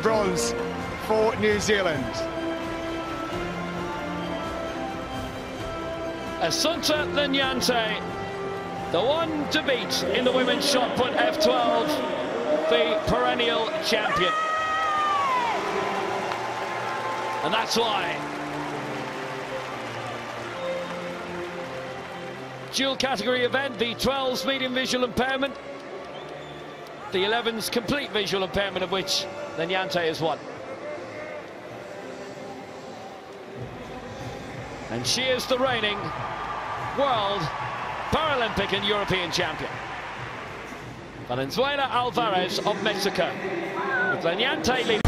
bronze for New Zealand. Assunta LEGNANTE, the one to beat in the women's shot put F12, the perennial champion. And that's why. Dual category event, the 12's medium visual impairment, the 11's complete visual impairment, of which LEGNANTE has won. And she is the reigning world, Paralympic and European champion. Valenzuela Alvarez of Mexico, with LEGNANTE leading.